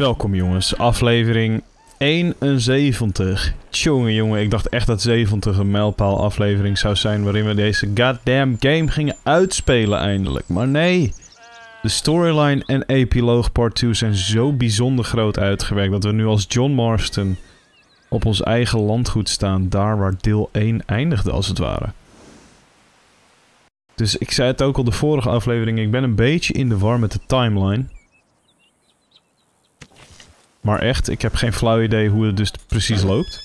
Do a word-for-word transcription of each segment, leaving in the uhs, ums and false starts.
Welkom jongens, aflevering eenenzeventig. Tjonge jongen, ik dacht echt dat zeventig een mijlpaal aflevering zou zijn waarin we deze goddamn game gingen uitspelen eindelijk. Maar nee, de storyline en epiloog part twee zijn zo bijzonder groot uitgewerkt dat we nu als John Marston op ons eigen landgoed staan, daar waar deel één eindigde als het ware. Dus ik zei het ook al de vorige aflevering, ik ben een beetje in de war met de timeline. Maar echt, ik heb geen flauw idee hoe het dus precies loopt.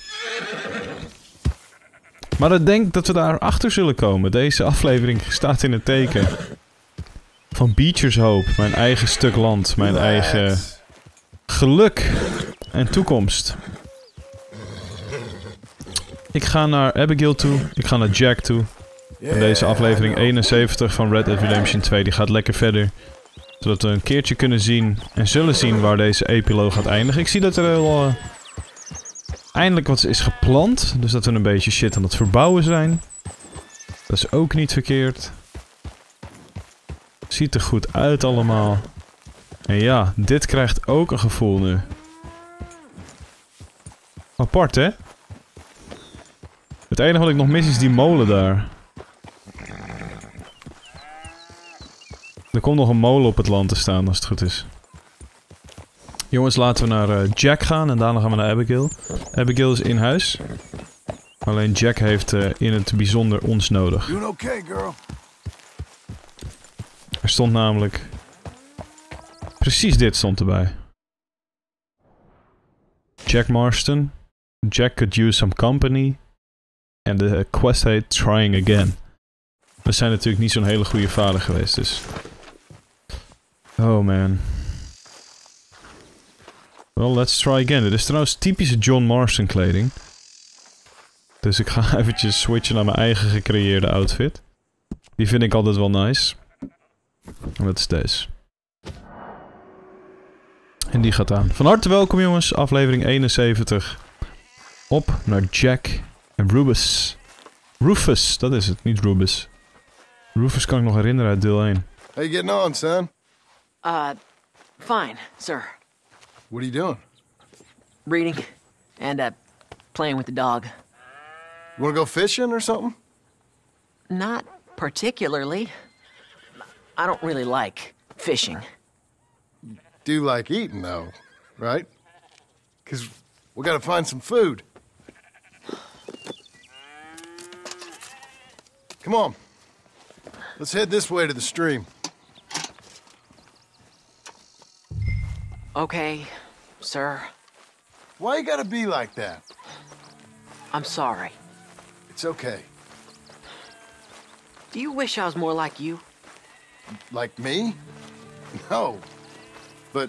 Maar ik denk dat we daar achter zullen komen. Deze aflevering staat in het teken van Beecher's Hope, mijn eigen stuk land, mijn eigen geluk en toekomst. Ik ga naar Abigail toe, ik ga naar Jack toe. En deze aflevering eenenzeventig van Red Dead Redemption twee, die gaat lekker verder. Zodat we een keertje kunnen zien en zullen zien waar deze epiloog gaat eindigen. Ik zie dat er wel uh, eindelijk wat is gepland. Dus dat we een beetje shit aan het verbouwen zijn. Dat is ook niet verkeerd. Ziet er goed uit allemaal. En ja, dit krijgt ook een gevoel nu. Apart, hè? Het enige wat ik nog mis is die molen daar. Er komt nog een molen op het land te staan als het goed is. Jongens, laten we naar uh, Jack gaan en daarna gaan we naar Abigail. Abigail is in huis. Alleen Jack heeft uh, in het bijzonder ons nodig. Okay, girl? Er stond namelijk... Precies dit stond erbij. Jack Marston. Jack could use some company. En de quest heet Trying Again. We zijn natuurlijk niet zo'n hele goede vader geweest, dus... Oh man. Well, let's try again. Dit is trouwens typische John Marston kleding. Dus ik ga eventjes switchen naar mijn eigen gecreëerde outfit. Die vind ik altijd wel nice. En dat is deze. En die gaat aan. Van harte welkom jongens, aflevering eenenzeventig. Op naar Jack en Rufus. Rufus, dat is het, niet Rubus. Rufus kan ik nog herinneren uit deel één. How you getting on, son? Uh, fine, sir. What are you doing? Reading and, uh, playing with the dog. You wanna go fishing or something? Not particularly. I don't really like fishing. Do like eating, though, right? Because we gotta find some food. Come on. Let's head this way to the stream. Okay, sir. Why you gotta be like that? I'm sorry. It's okay. Do you wish I was more like you? Like me? No. But...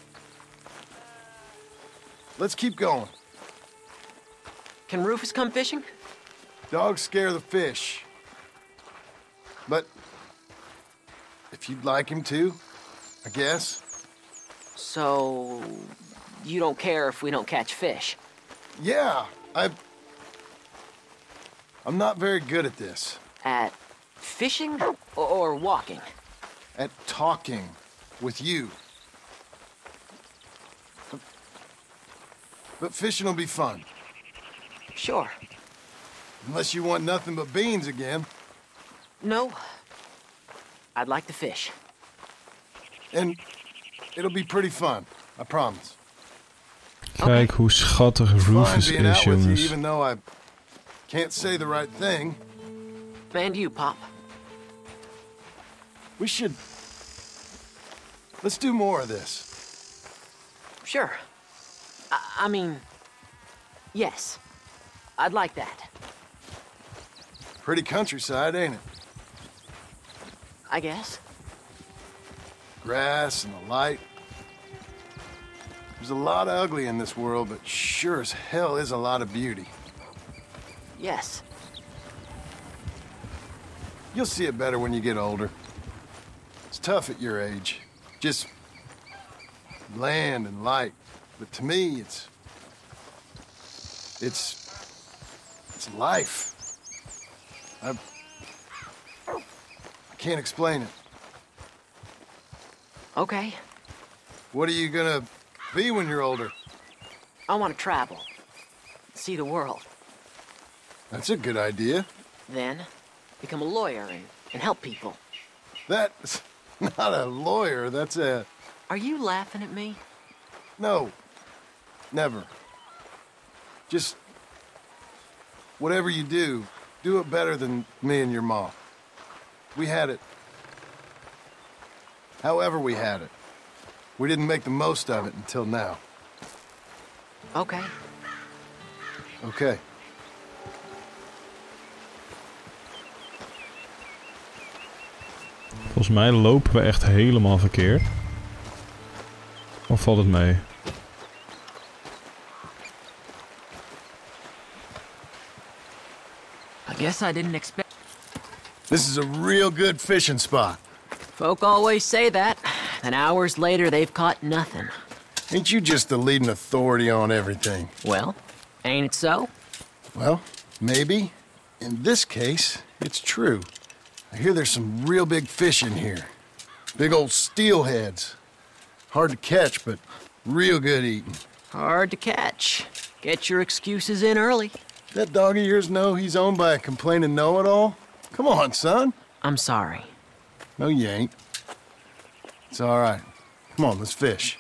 let's keep going. Can Rufus come fishing? Dogs scare the fish. But... if you'd like him to, I guess. So... you don't care if we don't catch fish? Yeah, I... I'm not very good at this. At fishing or walking? At talking with you. But fishing will be fun. Sure. Unless you want nothing but beans again. No. I'd like to fish. And it'll be pretty fun, I promise. Kijk hoe schattig Rufus Fine being is, out with you, jongens. even though I can't say the right thing. And you, Pop. We should... let's do more of this. Sure. I, I mean, yes. I'd like that. Pretty countryside, ain't it? I guess. Grass and the light. There's a lot of ugly in this world, but sure as hell is a lot of beauty. Yes. You'll see it better when you get older. It's tough at your age. Just land and light. But to me, it's... It's... It's life. I... I can't explain it. Okay. What are you gonna Be when you're older. I want to travel. See the world. That's a good idea. Then, become a lawyer and, and help people. That's not a lawyer, that's a... Are you laughing at me? No. Never. Just... whatever you do, do it better than me and your mom. We had it. However we had it. We didn't make the most of it until now. Okay. Okay. Volgens mij lopen we echt helemaal verkeerd. Of valt het mee? I guess I didn't expect... This is a real good fishing spot. Folk always say that, and hours later they've caught nothing. Ain't you just the leading authority on everything? Well, ain't it so? Well, maybe. In this case, it's true. I hear there's some real big fish in here. Big old steelheads. Hard to catch, but real good eating. Hard to catch. Get your excuses in early. That dog of yours know he's owned by a complaining know-it-all? Come on, son. I'm sorry. No, you ain't. It's all right. Come on, let's fish.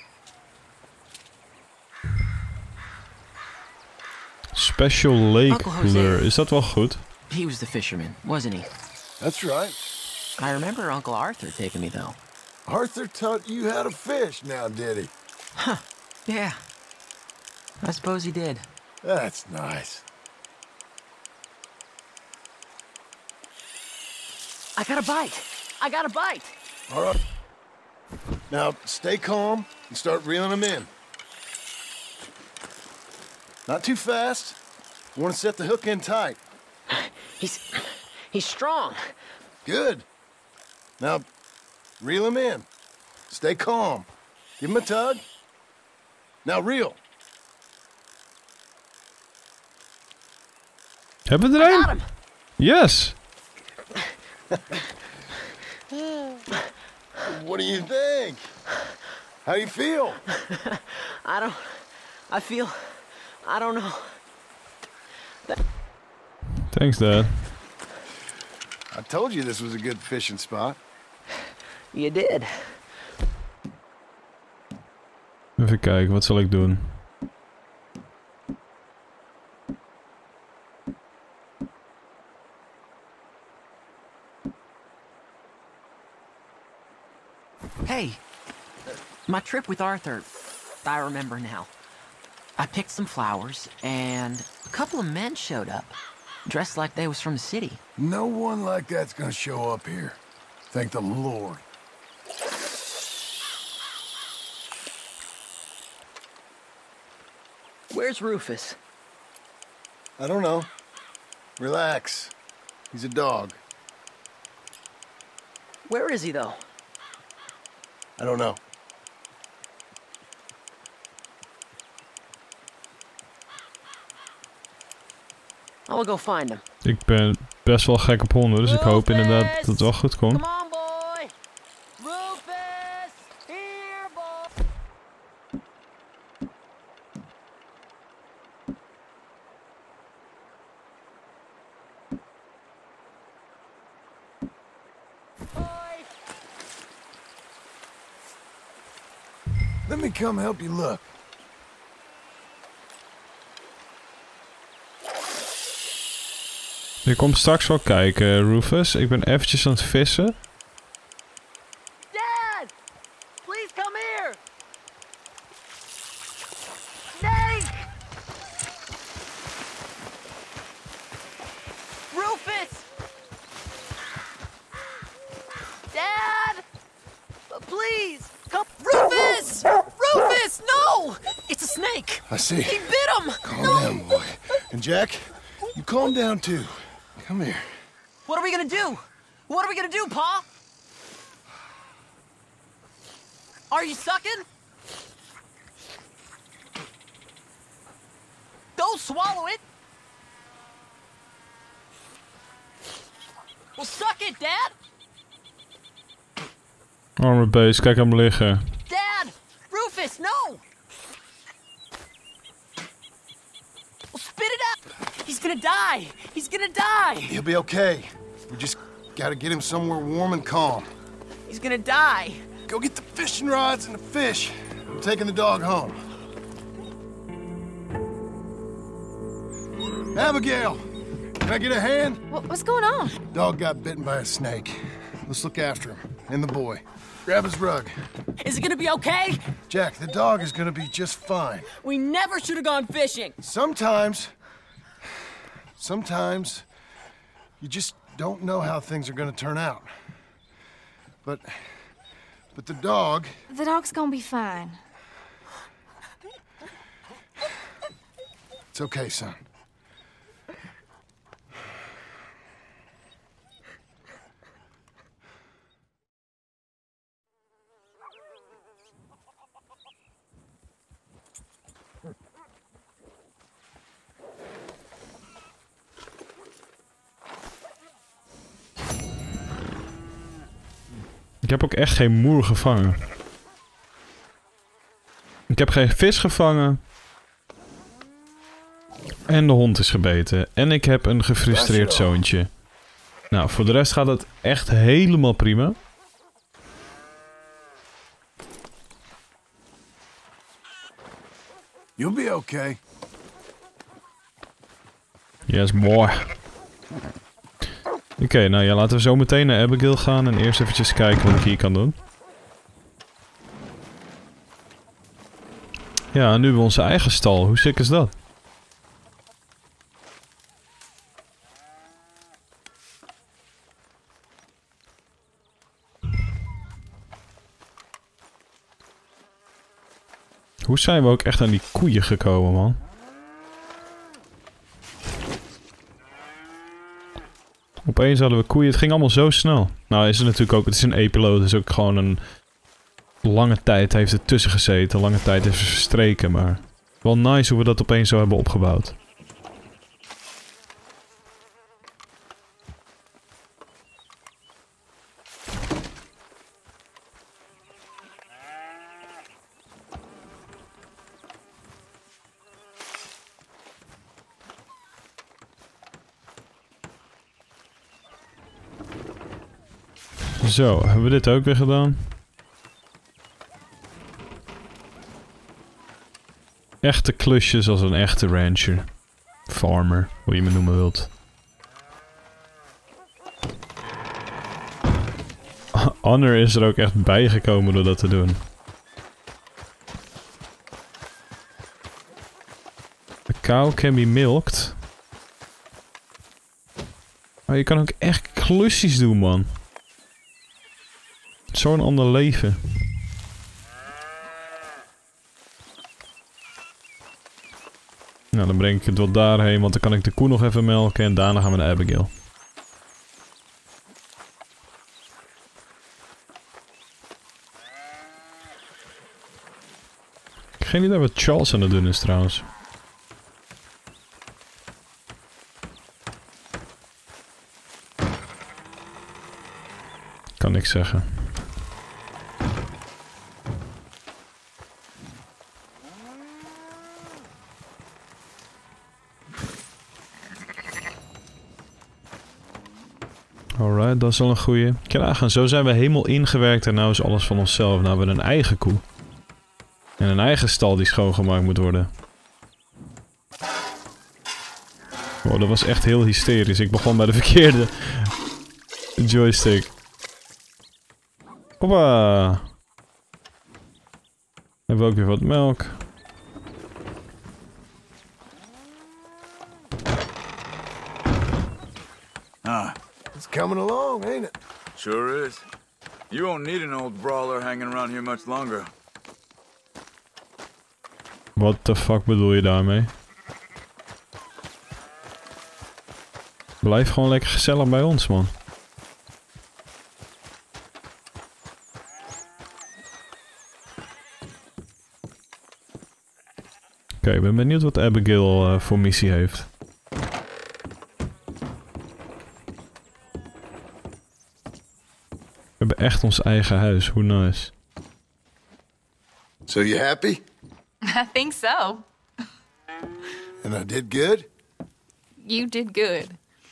Special Lake Uncle Jose. Lure. Is dat wel goed? He was the fisherman, wasn't he? That's right. I remember Uncle Arthur taking me, though. Arthur taught you how to fish now, did he? Huh. Yeah. I suppose he did. That's nice. I got a bite. I got a bite. All right. Now, stay calm and start reeling them in. Not too fast. You want to set the hook in tight. He's... he's strong. Good. Now, reel him in. Stay calm. Give him a tug. Now reel. Hebben we er I een? got him. Yes! What do you think? How you feel? I don't... I feel... I don't know. Thanks, Dad. I told you this was a good fishing spot. You did. Even kijken, wat zal ik doen? Hey, my trip with Arthur, I remember now. I picked some flowers, and a couple of men showed up, dressed like they was from the city. No one like that's gonna show up here. Thank the Lord. Where's Rufus? I don't know. Relax. He's a dog. Where is he, though? I don't know. I will go find him. Ik ben best wel gek op honden, dus ik hoop inderdaad dat het wel goed komt. Come on, boy! Rufus! Here, boy! Boy! Let me come help you look. Je komt straks wel kijken, Rufus. Ik ben eventjes aan het vissen. Dad! Please come here! Snake! Rufus! Dad! Please! Come... Rufus! Rufus! No! It's a snake! I see. He bit him! Calm No! down, boy. And Jack, you calm down too. Come here. What are we gonna do? What are we gonna do, Pa? Are you sucking? Don't swallow it! Well, suck it, Dad! Arme beest, kijk hem liggen. Dad! Rufus, no! gonna die! He's gonna die! He'll be okay. We just gotta get him somewhere warm and calm. He's gonna die! Go get the fishing rods and the fish. I'm taking the dog home. Abigail! Can I get a hand? What, what's going on? Dog got bitten by a snake. Let's look after him. And the boy. Grab his rug. Is it gonna be okay? Jack, the dog is gonna be just fine. We never should have gone fishing. Sometimes... Sometimes... You just don't know how things are gonna turn out. But... But the dog... The dog's gonna be fine. It's okay, son. Ik heb ook echt geen moer gevangen. Ik heb geen vis gevangen. En de hond is gebeten. En ik heb een gefrustreerd zoontje. Nou, voor de rest gaat het echt helemaal prima. You'll be okay. Yes, mooi. Oké, okay, nou ja, laten we zo meteen naar Abigail gaan en eerst eventjes kijken wat ik hier kan doen. Ja, en nu hebben we onze eigen stal. Hoe sick is dat? Hoe zijn we ook echt aan die koeien gekomen, man? Opeens hadden we koeien. Het ging allemaal zo snel. Nou is het natuurlijk ook... Het is een epiloog. Het is ook gewoon een... Lange tijd heeft het tussen gezeten. Lange tijd heeft het verstreken. Maar... Wel nice hoe we dat opeens zo hebben opgebouwd. Zo, hebben we dit ook weer gedaan? Echte klusjes als een echte rancher. Farmer, hoe je me noemen wilt. Honor is er ook echt bijgekomen door dat te doen. The cow can be milked. Maar je kan ook echt klusjes doen, man. Zo'n ander leven. Nou, dan breng ik het wel daarheen, want dan kan ik de koe nog even melken en daarna gaan we naar Abigail. Ik heb geen idee wat Charles aan het doen is trouwens. Kan niks zeggen. Alright, dat is al een goeie. Kijk, nagaan, zo zijn we helemaal ingewerkt en nou is alles van onszelf. Nou hebben we een eigen koe. En een eigen stal die schoongemaakt moet worden. Wow, dat was echt heel hysterisch. Ik begon bij de verkeerde joystick. Hoppa! Hebben we ook weer wat melk. Ah, It's coming along, ain't it? sure is. You won't need an old brawler hanging around here much longer. What the fuck bedoel je daarmee? Blijf gewoon lekker gezellig bij ons, man. Oké, okay, ik ben benieuwd wat Abigail uh, voor missie heeft. We hebben echt ons eigen huis, hoe nice. So you happy? I think so. And I did good? You did good.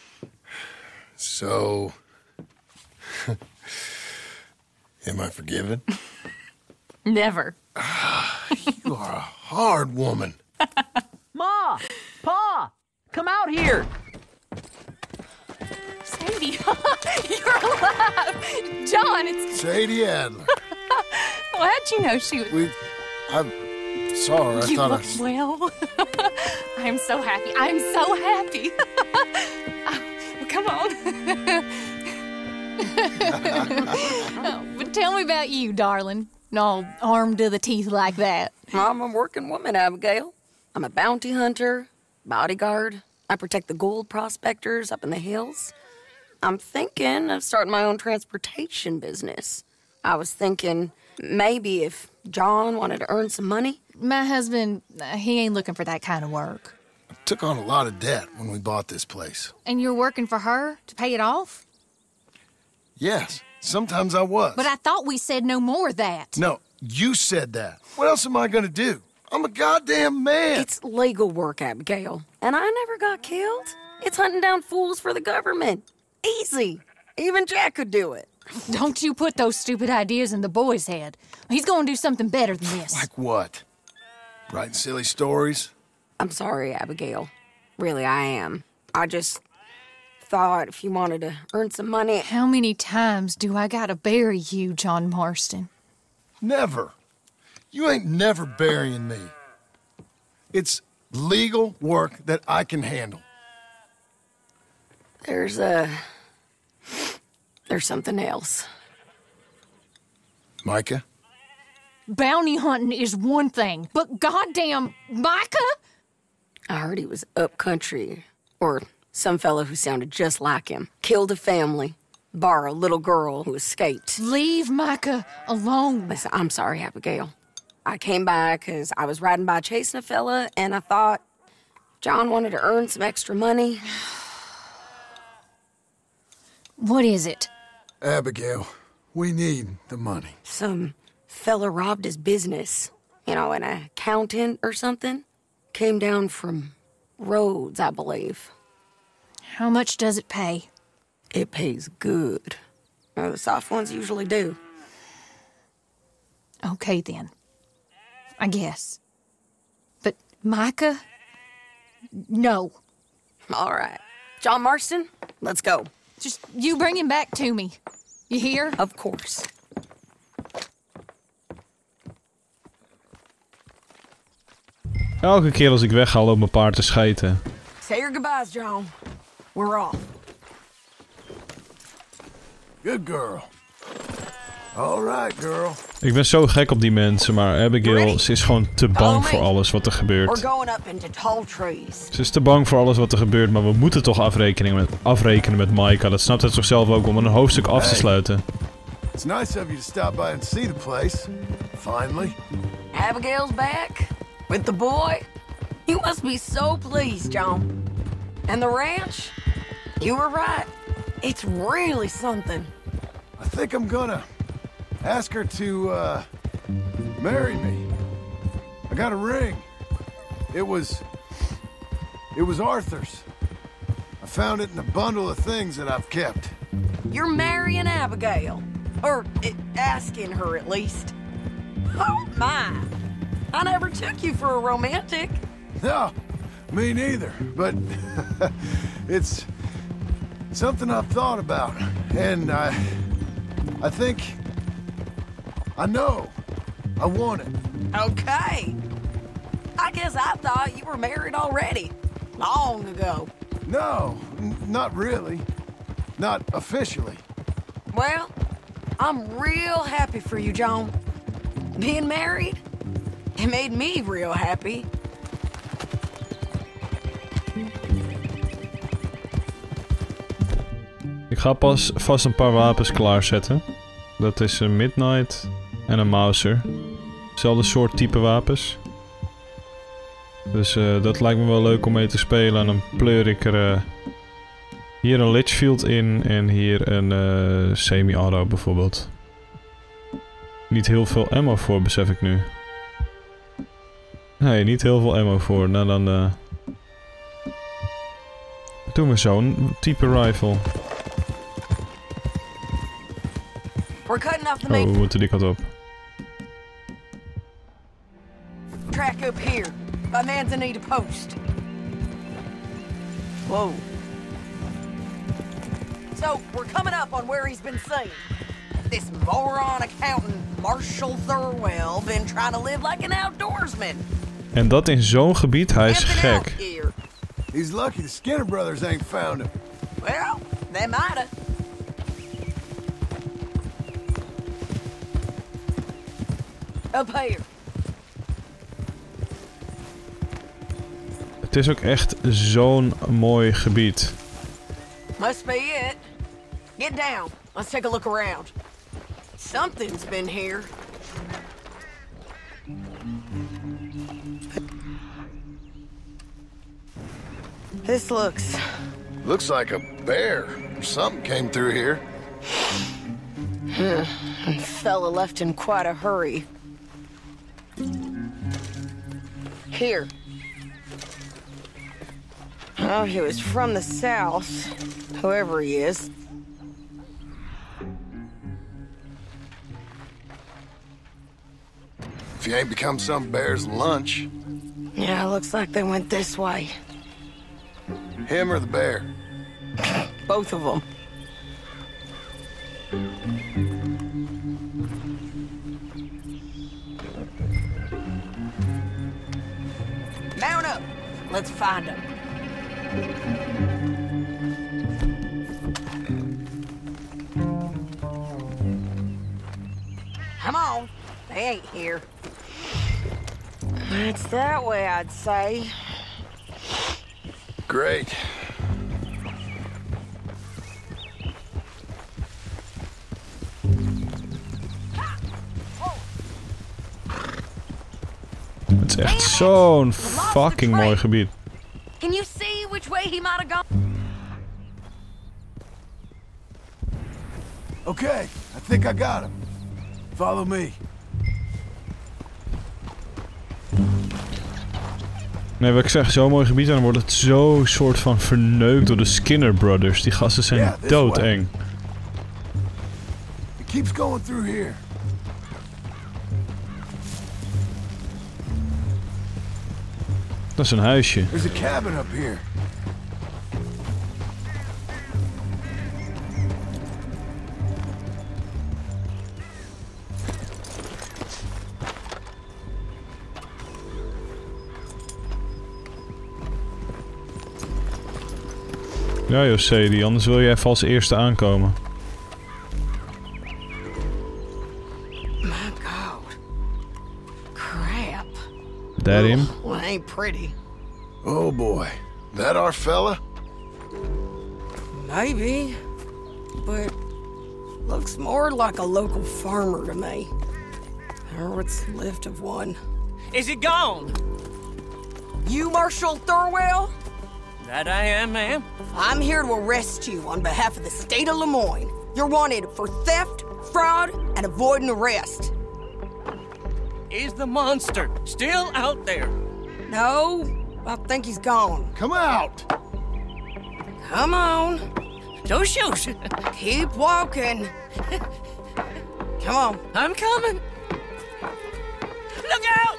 So... am I forgiven? Never. You are a hard woman. Ma! Pa! Come out here! Sadie, you're alive! John, it's... Sadie Adler. Well, how'd you know she was... We... I saw her. I You thought I... look well. I'm so happy. I'm so happy. Oh, well, come on. Oh, but tell me about you, darling. All armed to the teeth like that. I'm a working woman, Abigail. I'm a bounty hunter, bodyguard. I protect the gold prospectors up in the hills. I'm thinking of starting my own transportation business. I was thinking maybe if John wanted to earn some money. My husband, uh, he ain't looking for that kind of work. I took on a lot of debt when we bought this place. And you're working for her to pay it off? Yes, sometimes I was. But I thought we said no more of that. No, you said that. What else am I gonna do? I'm a goddamn man. It's legal work, Abigail. And I never got killed. It's hunting down fools for the government. Easy. Even Jack could do it. Don't you put those stupid ideas in the boy's head. He's gonna do something better than this. Like what? Writing silly stories? I'm sorry, Abigail. Really, I am. I just thought if you wanted to earn some money... How many times do I gotta bury you, John Marston? Never. You ain't never burying me. It's legal work that I can handle. There's, uh... There's something else. Micah? Bounty hunting is one thing, but goddamn Micah? I heard he was up country, or some fellow who sounded just like him. Killed a family, bar a little girl who escaped. Leave Micah alone. Listen, I'm sorry, Abigail. I came by because I was riding by chasing a fella, and I thought John wanted to earn some extra money. What is it? Abigail, we need the money. Some fella robbed his business. You know, an accountant or something. Came down from Rhodes, I believe. How much does it pay? It pays good. Well, the soft ones usually do. Okay, then. I guess. But Micah? No. All right. John Marston, let's go. Just you bring him back to me. You hear? Of course. Elke keer als ik wegga loopt mijn paard te schijten. Say your goodbyes, John. We're off. Good girl. All right, girl. Ik ben zo gek op die mensen, maar Abigail, ze is gewoon te bang voor alles wat er We're gebeurt. going up into tall trees. Ze is te bang voor alles wat er gebeurt, maar we moeten toch afrekenen met, afrekenen met Micah. Dat snapt het toch zelf ook om een hoofdstuk af te sluiten. It's nice of you to stop by and see the place. Finally. Abigail's back with the boy. You must be so pleased, John. And the ranch? You were right. It's really something. I think I'm gonna ask her to, uh, marry me. I got a ring. It was... It was Arthur's. I found it in a bundle of things that I've kept. You're marrying Abigail. Or uh, asking her, at least. Oh, my. I never took you for a romantic. No, me neither. But it's something I've thought about. And I... I think... I know. I want it. Okay. I guess I thought you were married already. Long ago. No, n not really. Not officially. Well, I'm real happy for you, John. Being married, it made me real happy. Ik ga pas vast een paar wapens klaarzetten. Dat is een Midnight en een Mauser. Hetzelfde soort type wapens. Dus uh, dat lijkt me wel leuk om mee te spelen. En dan pleur ik er uh, hier een Litchfield in en hier een uh, semi-auto bijvoorbeeld. Niet heel veel ammo voor, besef ik nu. Nee, niet heel veel ammo voor. Nou dan... Uh... Doe me zo'n type rifle. We're cutting off the Oh, main we moeten die kant op. track up here by Manzanita Post. Whoa. So, we're coming up on where he's been seen. This moron accountant, Marshall Thurwell, been trying to live like an outdoorsman. En dat in zo'n gebied, hij is Camping out gek. here. He's lucky the Skinner brothers ain't found him. Well, they might've. Up here. Het is ook echt zo'n mooi gebied. Must be it. Get down. Let's take a look around. Something's been here. This looks... Looks like a bear or something came through here. Fella left in quite a hurry. Here. Oh, he was from the south. Whoever he is. If you ain't become some bear's lunch, Yeah, looks like they went this way. him or the bear. Both of them. Mount up. Let's find them. Come on. They ain't here. It's that way, I'd say. Great. Het is echt zo'n fucking mooi gebied. Can you see which way he might have gone? Okay, I think I got him. Follow me. Nee, wat ik zeg, zo'n mooi gebied en dan wordt het zo soort van verneukt door de Skinner Brothers. Die gasten zijn Yeah, this doodeng. It keeps going through here. Dat is een huisje. There's a cabin up here. Ja, José, die anders wil je even als eerste aankomen. My God. Crap. That him? Well, it ain't pretty. Oh boy. That our fella? Maybe. But looks more like a local farmer to me. Or what's left of one. Is he gone? You Marshall Thurwell? That I am, ma'am. I'm here to arrest you on behalf of the state of Lemoyne. You're wanted for theft, fraud, and avoiding arrest. Is the monster still out there? No, I think he's gone. Come out! Come on. No shoes. Keep walking. Come on. I'm coming. Look out!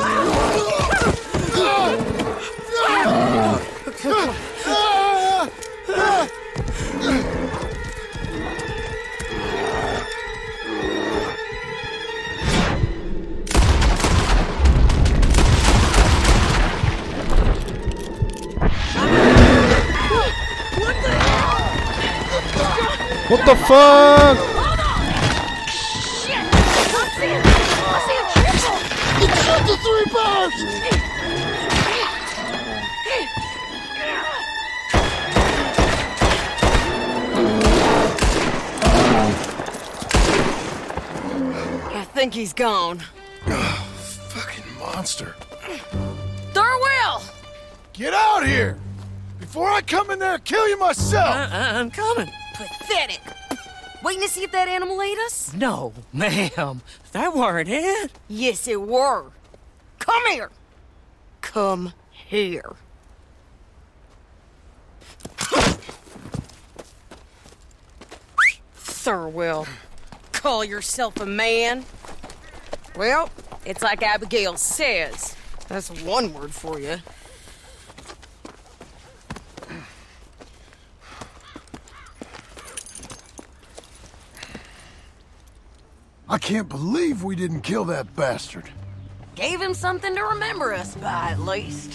What the fuck? Shit! I see him! I see him triple! Shut the three bars! I think he's gone. Fucking monster. Thurwell! Get out here! Before I come in there and kill you myself! I- I'm coming. Pathetic. Waiting to see if that animal ate us? No, ma'am. That weren't it. Yes, it were. Come here. Come here. Arthur will call yourself a man? Well, it's like Abigail says. That's one word for you. I can't believe we didn't kill that bastard. Gave him something to remember us by, at least.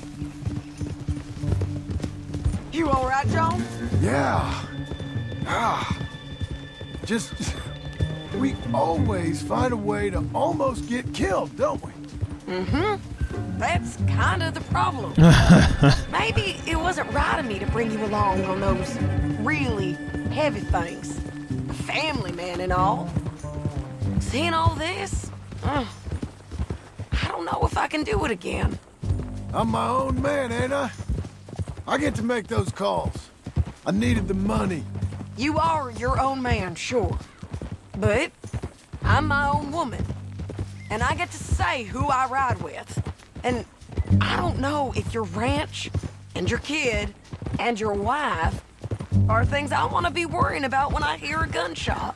You all right, John? Yeah. Ah. Just... We always find a way to almost get killed, don't we? Mm-hmm. That's kind of the problem. Maybe it wasn't right of me to bring you along on those really heavy things. A family man and all. Seeing all this, uh, I don't know if I can do it again. I'm my own man, ain't I? I get to make those calls. I needed the money. You are your own man, sure. But I'm my own woman. And I get to say who I ride with. And I don't know if your ranch and your kid and your wife are things I want to be worrying about when I hear a gunshot.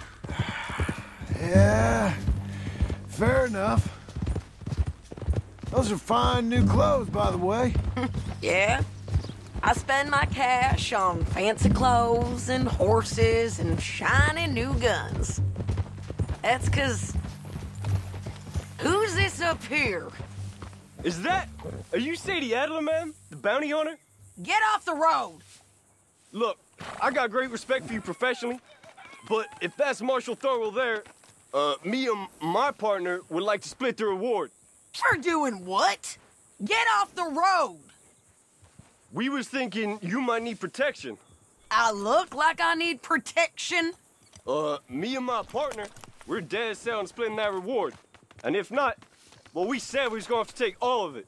Yeah, fair enough. Those are fine new clothes, by the way. Yeah. I spend my cash on fancy clothes and horses and shiny new guns. That's 'cause... Who's this up here? Is that... Are you Sadie Adler, ma'am? The bounty hunter? Get off the road! Look, I got great respect for you professionally, but if that's Marshal Thurwell there, uh, me and my partner would like to split the reward. For doing what? Get off the road! We was thinking you might need protection. I look like I need protection? Uh, me and my partner, we're dead set on splitting that reward. And if not, well, we said we was gonna have to take all of it.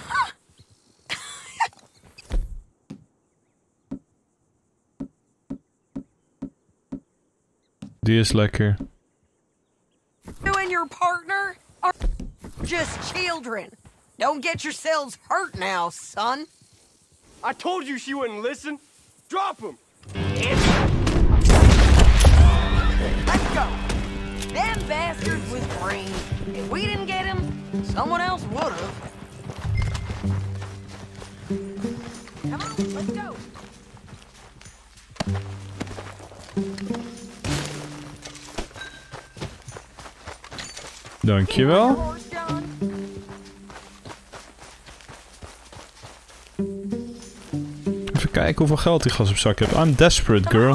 Die is lekker. You and your partner are just children. Don't get yourselves hurt now, son. I told you she wouldn't listen. Drop him. Let's go. Them bastards was green. If we didn't get him, someone else would have. Come on, let's go. Dankjewel. Even kijken hoeveel geld die gast op zak heeft. I'm desperate, girl.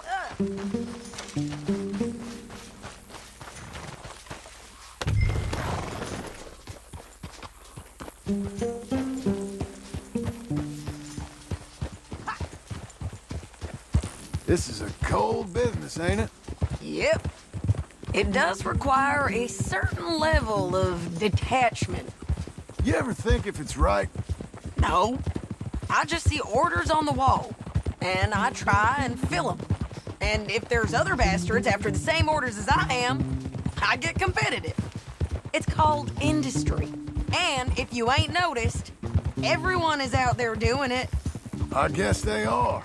This is a cold business, ain't it? Yep. It does require a certain level of detachment. You ever think if it's right? No. I just see orders on the wall, and I try and fill them. And if there's other bastards after the same orders as I am, I get competitive. It's called industry. And if you ain't noticed, everyone is out there doing it. I guess they are.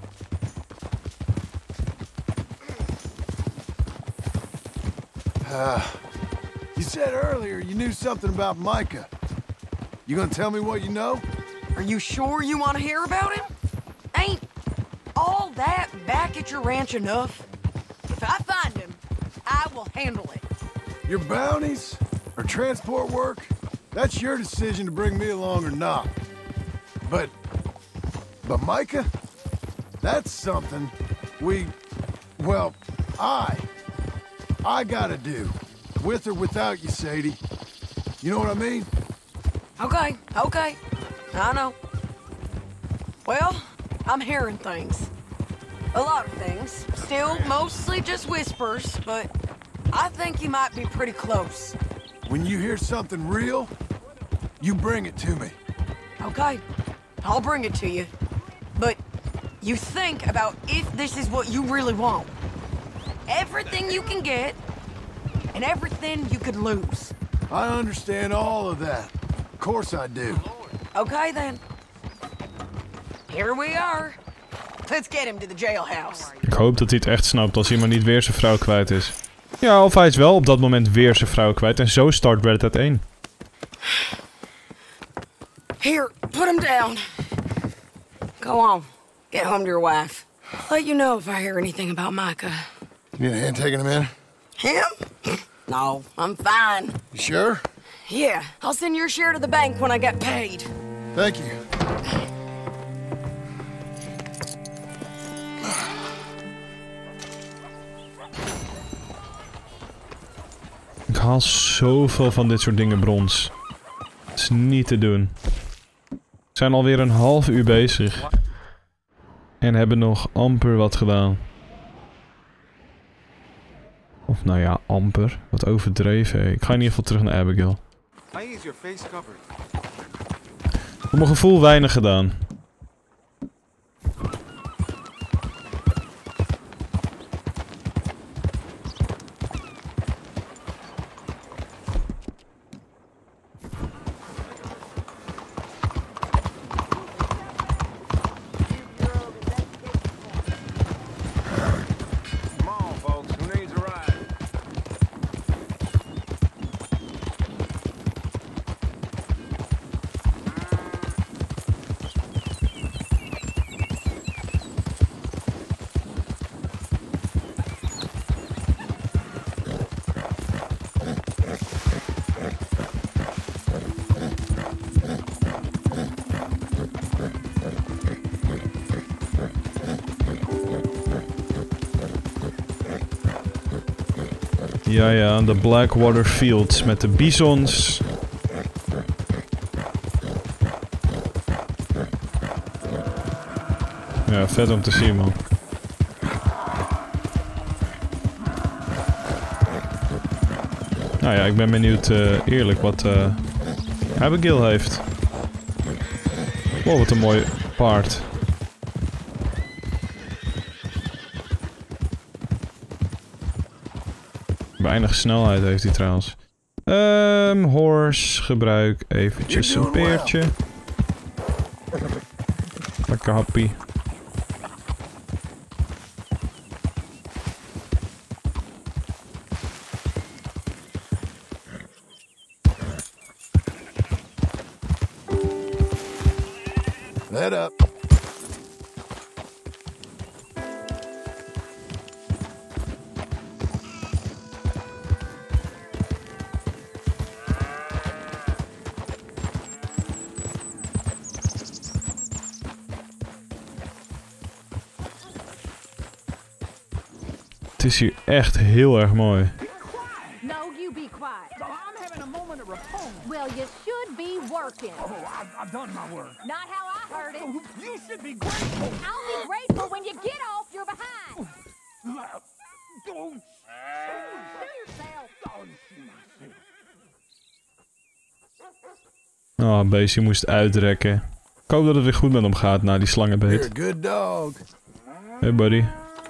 Uh, you said earlier you knew something about Micah. You gonna tell me what you know? Are you sure you want to hear about him? Ain't all that back at your ranch enough? If I find him, I will handle it. Your bounties or transport work? That's your decision to bring me along or not. But... But Micah? That's something we... Well, I... I gotta do. With or without you, Sadie. You know what I mean? Okay, okay. I know. Well, I'm hearing things. A lot of things. Still mostly just whispers, but I think you might be pretty close. When you hear something real, you bring it to me. Okay, I'll bring it to you. But you think about if this is what you really want. Everything you can get, and everything you could lose. I understand all of that. Of course I do. Okay, then. Here we are. Let's get him to the jailhouse. Ik hoop dat hij het echt snapt als hij maar niet weer zijn vrouw kwijt is. Ja, of hij is wel op dat moment weer zijn vrouw kwijt en zo start Red Dead één. Here, put him down. Go on. Get home to your wife. I'll let you know if I hear anything about Micah. You need a hand taking him in? Him? No, I'm fine. You sure? Yeah, I'll send your share to the bank when I get paid. Thank you. Ik haal zoveel van dit soort dingen brons. Het is niet te doen. We zijn alweer een half uur bezig. En hebben nog amper wat gedaan. Of nou ja, amper. Wat overdreven. Hey. Ik ga in ieder geval terug naar Abigail. Op mijn gevoel weinig gedaan. Ja, ja, de Blackwater Fields met de bisons. Ja, vet om te zien, man. Nou ja, ik ben benieuwd uh, eerlijk wat uh, Abigail heeft. Wow, wat een mooi paard. Weinig snelheid heeft hij trouwens. Um, horse, gebruik eventjes een peertje. Lekker happy. Let up. Het is hier echt heel erg mooi. No, you be quiet. I'm having a moment of repose. Well, you should be working. Oh, I've, I've done my work. Not how I heard it. You should be grateful. I'll be grateful when you get off your behind. Don't Do yourself. Oh, beestje moest uitrekken. Ik hoop dat het weer goed met hem gaat na die slangenbeet. You're a good dog. Hey buddy.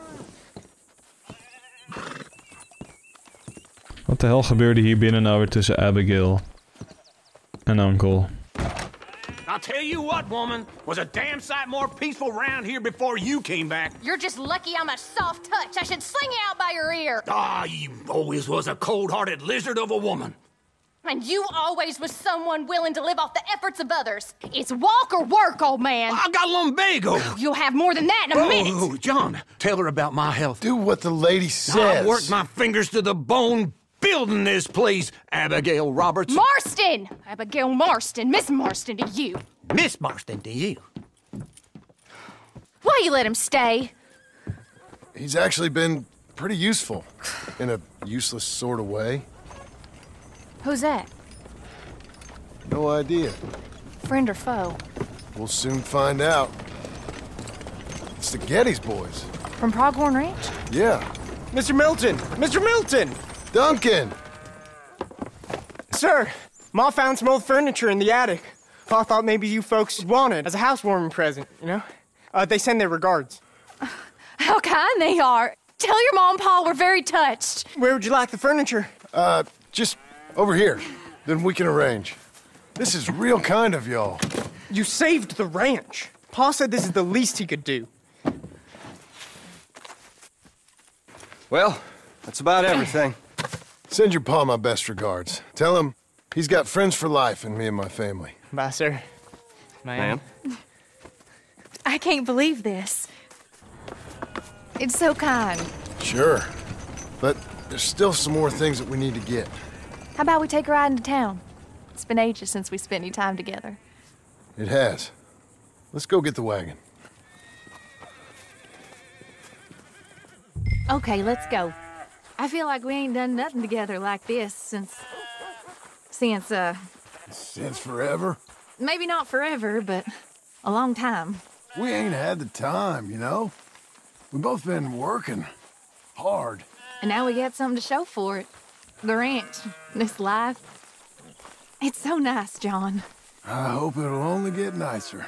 Wat de hel gebeurde hier binnen nou weer tussen Abigail en Uncle? I'll tell you what, woman, was a damn sight more peaceful round here before you came back. You're just lucky I'm a soft touch. I should sling you out by your ear. Ah, you always was a cold-hearted lizard of a woman. And you always was someone willing to live off the efforts of others. It's walk or work, old man. I got lumbago. You'll have more than that in a oh, minute. Oh, John, tell her about my health. Do what the lady says. I worked my fingers to the bone building this place, Abigail Roberts. Marston! Abigail Marston. Miss Marston to you. Miss Marston to you. Why you let him stay? He's actually been pretty useful. In a useless sort of way. Who's that? No idea. Friend or foe? We'll soon find out. It's the Geddes boys. From Pronghorn Ranch? Yeah. Mister Milton! Mister Milton! Duncan! Sir, Ma found some old furniture in the attic. Pa thought maybe you folks want it as a housewarming present, you know? Uh, they send their regards. How kind they are. Tell your mom and pa we're very touched. Where would you like the furniture? Uh, just over here. Then we can arrange. This is real kind of y'all. You saved the ranch. Pa said this is the least he could do. Well, that's about everything. Send your pa my best regards. Tell him he's got friends for life in me and my family. Bye, sir. Ma'am. I can't believe this. It's so kind. Sure. But there's still some more things that we need to get. How about we take a ride into town? It's been ages since we spent any time together. It has. Let's go get the wagon. Okay, let's go. I feel like we ain't done nothing together like this since... Since, uh... Since forever? Maybe not forever, but a long time. We ain't had the time, you know? We've both been working hard. And now we got something to show for it. The ranch, this life. It's so nice, John. I hope it'll only get nicer.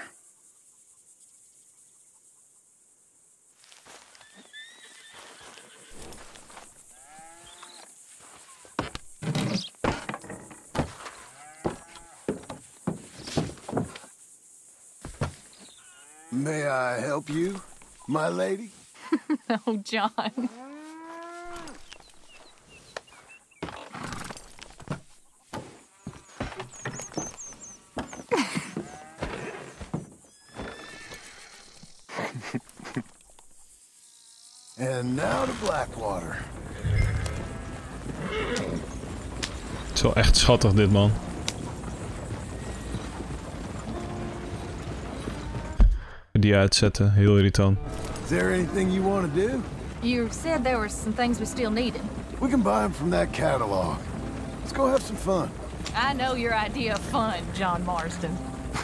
May I help you, my lady? Oh, John. And now to Blackwater. Het is wel echt schattig dit, man. Die uitzetten, heel irritant. Is there anything you want to do? You said there were some things we still needed. We can buy them from that catalog. Let's go have some fun. I know your idea of fun, John Marston.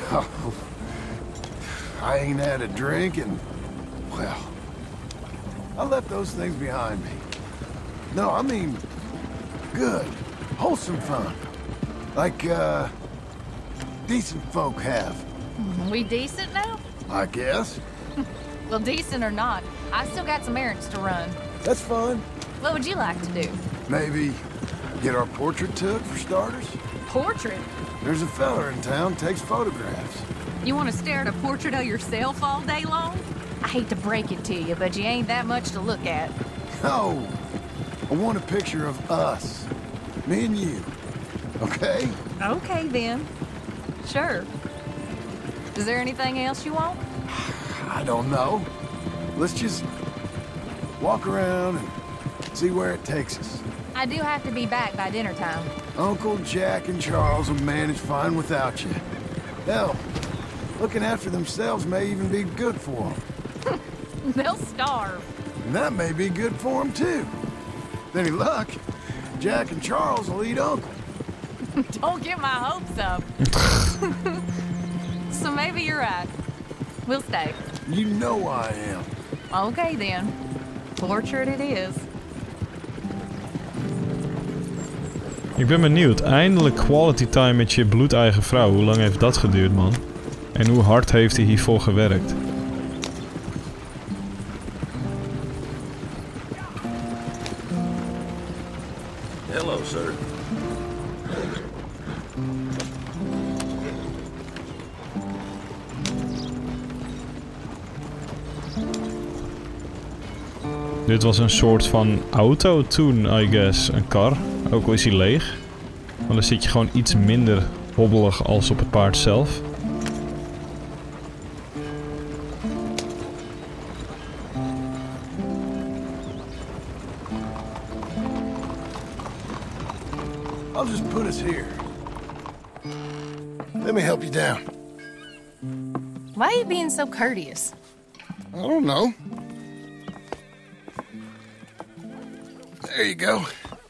I ain't had a drink and, well, I left those things behind me. No, I mean, good, wholesome fun. Like, uh, decent folk have. We decent now? I guess. Well, decent or not, I still got some errands to run. That's fun. What would you like to do? Maybe get our portrait took, for starters? Portrait? There's a fella in town takes photographs. You want to stare at a portrait of yourself all day long? I hate to break it to you, but you ain't that much to look at. No. I want a picture of us. Me and you. Okay? Okay, then. Sure. Is there anything else you want? I don't know. Let's just walk around and see where it takes us. I do have to be back by dinner time. Uncle Jack and Charles will manage fine without you. Hell, looking after themselves may even be good for them. They'll starve. And that may be good for them, too. With any luck, Jack and Charles will eat Uncle. Don't get my hopes up. So maybe you're right. We'll stay. You know I am. Okay, then. Portrait it is. Ik ben benieuwd. Eindelijk quality time met je bloedeigen vrouw. Hoe lang heeft dat geduurd, man? En hoe hard heeft hij hiervoor gewerkt? Hello, sir. Dit was een soort van auto toen, I guess. Een kar. Ook al is hij leeg. Maar dan zit je gewoon iets minder hobbelig als op het paard zelf. I'll just put us here. Let me help you down. Why are you being so courteous? I don't know. There you go.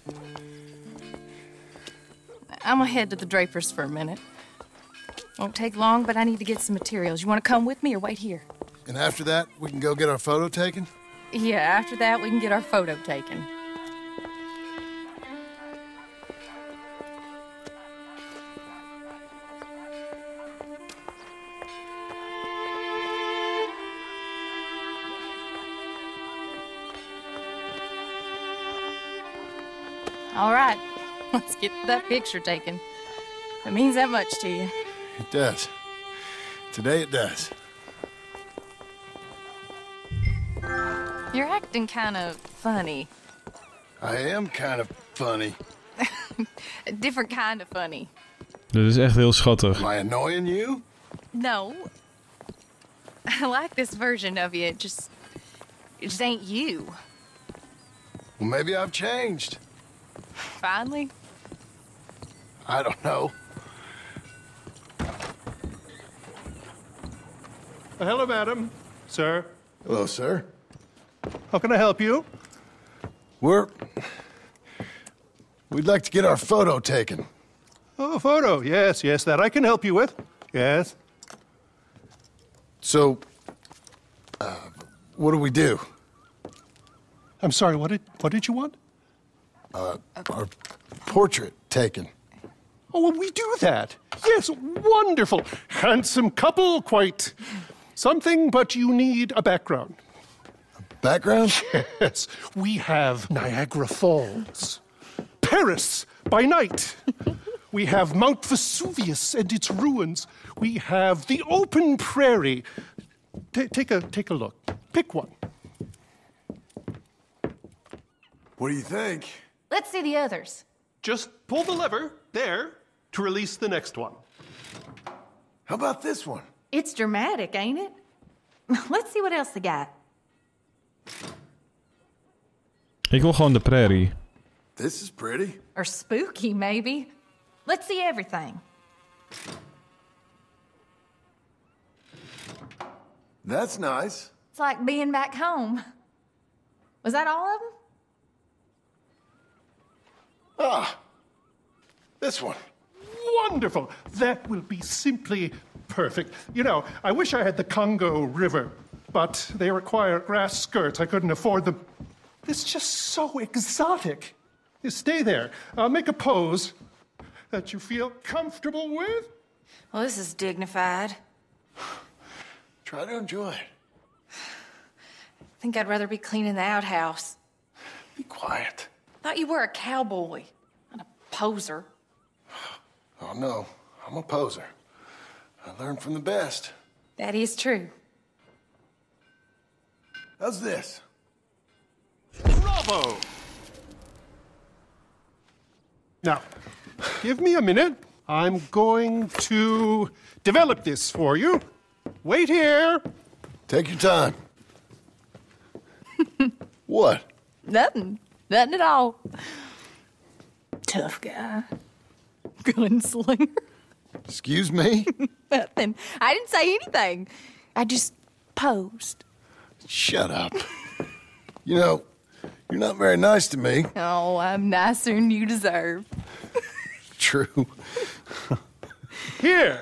I'm gonna head to the Drapers for a minute. Won't take long, but I need to get some materials. You want to come with me or wait here? And after that, we can go get our photo taken? Yeah, after that, we can get our photo taken. All right, let's get that picture taken. It means that much to you. It does. Today it does. You're acting kind of funny. I am kind of funny. A different kind of funny. Dit is echt heel schattig. Am I annoying you? No. I like this version of you. It just... It just ain't you. Well, maybe I've changed. Finally? I don't know. Uh, hello, madam. Sir. Hello, sir. How can I help you? We're... We'd like to get our photo taken. Oh, a photo. Yes, yes, that I can help you with. Yes. So, uh, what do we do? I'm sorry, what did, what did you want? Uh, our portrait taken. Oh, well, we do that. Yes, wonderful. Handsome couple, quite something, but you need a background. A background? Yes, we have Niagara Falls, Paris by night. We have Mount Vesuvius and its ruins. We have the open prairie. T- take a take a look. Pick one. What do you think? Let's see the others. Just pull the lever there to release the next one. How about this one? It's dramatic, ain't it? Let's see what else they got. Ik wil gewoon de prairie. This is pretty. Or spooky, maybe. Let's see everything. That's nice. It's like being back home. Was that all of them? Ah, this one. Wonderful. That will be simply perfect. You know, I wish I had the Congo River, but they require grass skirts. I couldn't afford them. It's just so exotic. You stay there. I'll make a pose that you feel comfortable with. Well, this is dignified. Try to enjoy it. I think I'd rather be cleaning the outhouse. Be quiet. Thought you were a cowboy, not a poser. Oh, no. I'm a poser. I learned from the best. That is true. How's this? Bravo! Now, give me a minute. I'm going to develop this for you. Wait here. Take your time. What? Nothing. Nothing at all. Tough guy. Gunslinger. Excuse me? Nothing. I didn't say anything. I just posed. Shut up. You know, you're not very nice to me. Oh, I'm nicer than you deserve. True. Here.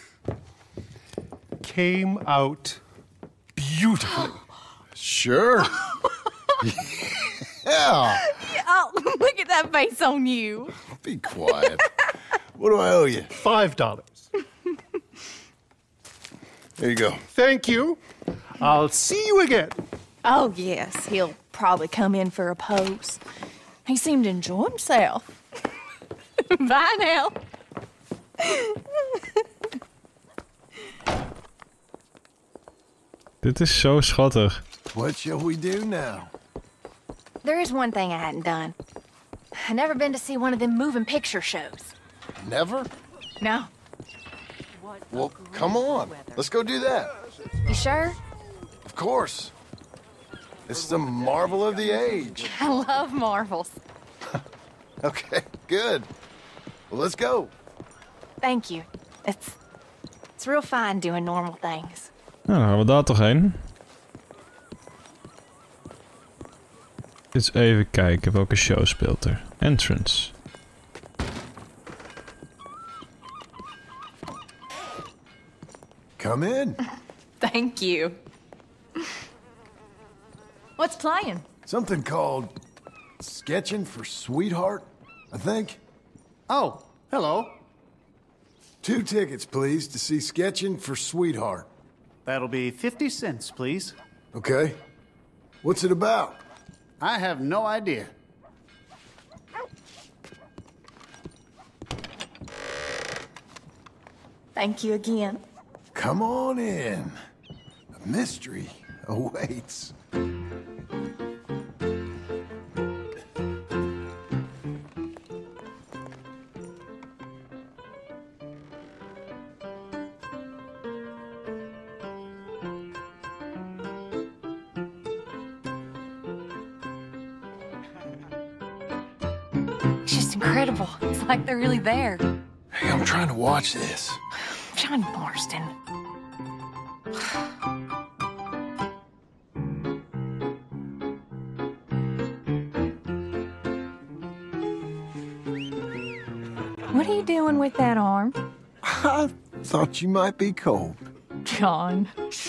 Came out beautifully. Sure. Yeah. Oh, look at that face on you. Be quiet. What do I owe you? Five dollars. There you go. Thank you. I'll see you again. Oh, yes. He'll probably come in for a pose. He seemed to enjoy himself. Bye now. Dit is zo schattig. What shall we do now? There is one thing I hadn't done. I've never been to see one of them moving picture shows. Never? No. Well, come on. Let's go do that. You sure? Of course. It's the marvel of the age. I love marvels. Okay, good. Well, let's go. Thank you. It's it's real fine doing normal things. Nou, dan gaan we daar toch heen. Eens even kijken welke show speelt er. Entrance. Come in. Thank you. What's playing? Something called Sketching for Sweetheart, I think. Oh, hello. Two tickets, please, to see Sketching for Sweetheart. That'll be fifty cents, please. Okay. What's it about? I have no idea. Thank you again. Come on in. A mystery awaits. incredible. It's like they're really there. Hey, I'm trying to watch this. John Marston. What are you doing with that arm? I thought you might be cold. John.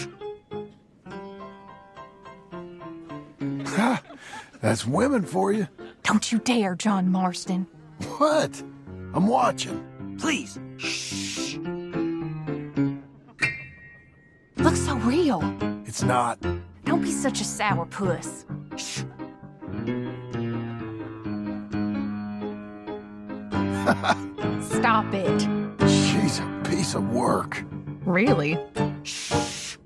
Ha! That's women for you. Don't you dare, John Marston. What? I'm watching. Please. Shh. Looks so real. It's not. Don't be such a sourpuss. Shh. Stop it. She's a piece of work. Really? Shh.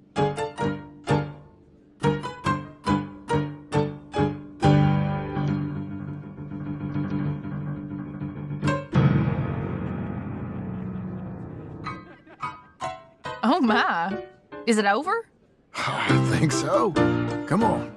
Oh my. Is it over? I think so. Come on.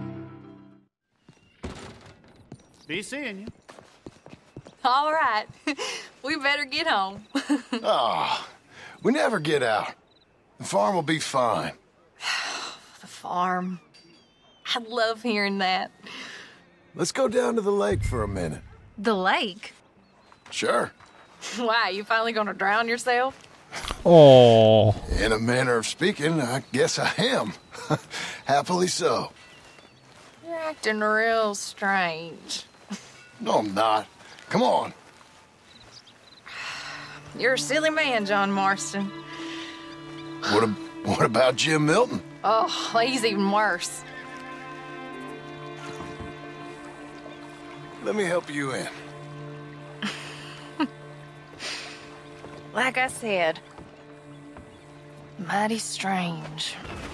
Be seeing you. All right. We better get home. Oh, we never get out. The farm will be fine. The farm. I love hearing that. Let's go down to the lake for a minute. The lake? Sure. Why, you finally gonna drown yourself? Oh. In a manner of speaking, I guess I am. Happily so. You're acting real strange. No, I'm not. Come on. You're a silly man, John Marston. What, ab- what about Jim Milton? Oh, he's even worse. Let me help you in. Like I said, mighty strange.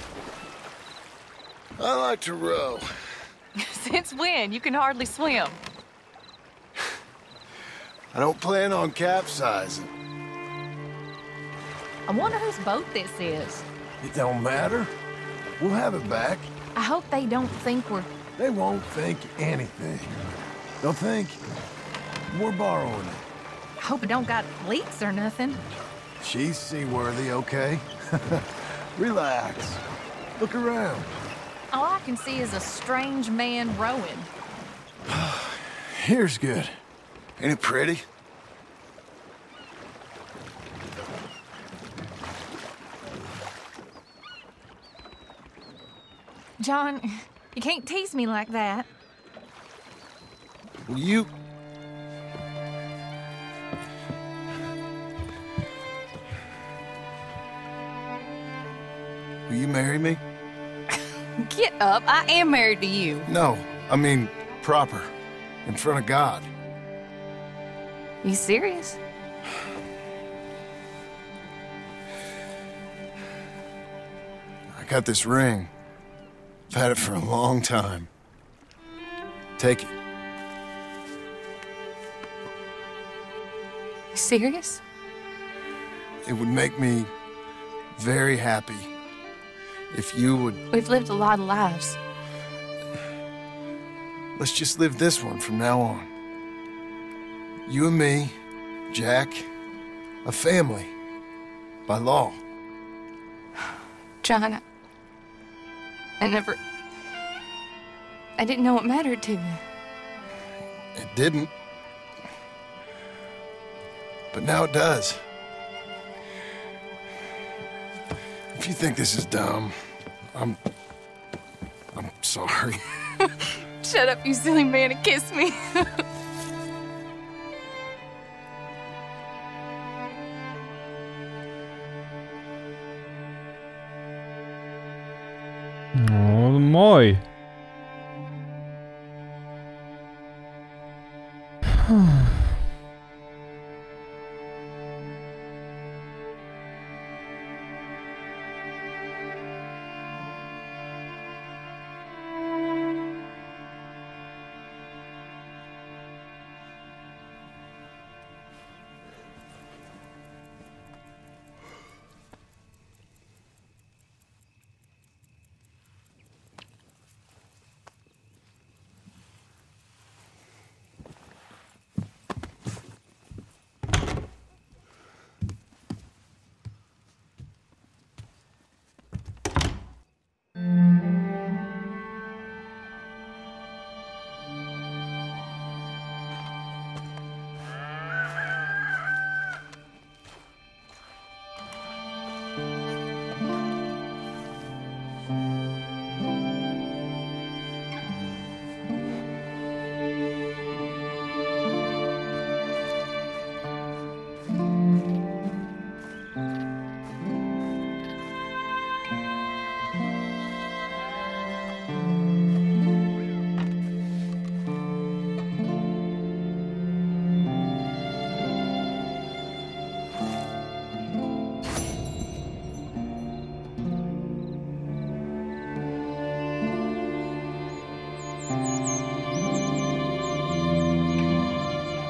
I like to row. Since when? You can hardly swim. I don't plan on capsizing. I wonder whose boat this is. It don't matter. We'll have it back. I hope they don't think we're... They won't think anything. They'll think we're borrowing it. I hope it don't got leaks or nothing. She's seaworthy, okay? Relax. Look around. All I can see is a strange man rowing. Here's good. Ain't it pretty? John, you can't tease me like that. Will you... Will you marry me? Get up. I am married to you. No, I mean proper. In front of God. You serious? I got this ring. I've had it for a long time. Take it. You serious? It would make me very happy if you would... We've lived a lot of lives. Let's just live this one from now on. You and me, Jack, a family, by law. John, I, I never... I didn't know it mattered to you. It didn't. But now it does. If you think this is dumb, I'm... I'm sorry. Shut up, you silly man, and kiss me. Oh, mooi.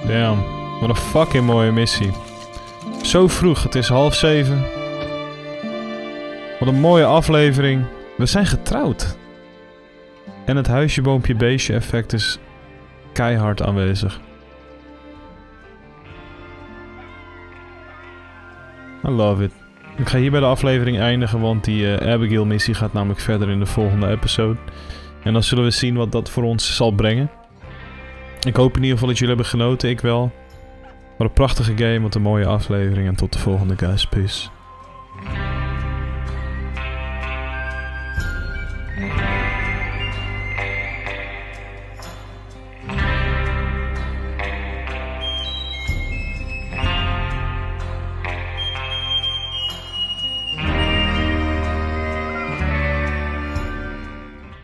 Damn. Wat een fucking mooie missie. Zo vroeg, het is half zeven. Wat een mooie aflevering. We zijn getrouwd. En het huisje, boompje, beestje effect is keihard aanwezig. I love it. Ik ga hier bij de aflevering eindigen, want die uh, Abigail missie gaat namelijk verder in de volgende episode. En dan zullen we zien wat dat voor ons zal brengen. Ik hoop in ieder geval dat jullie hebben genoten, ik wel. Wat een prachtige game, wat een mooie aflevering en tot de volgende guys, peace.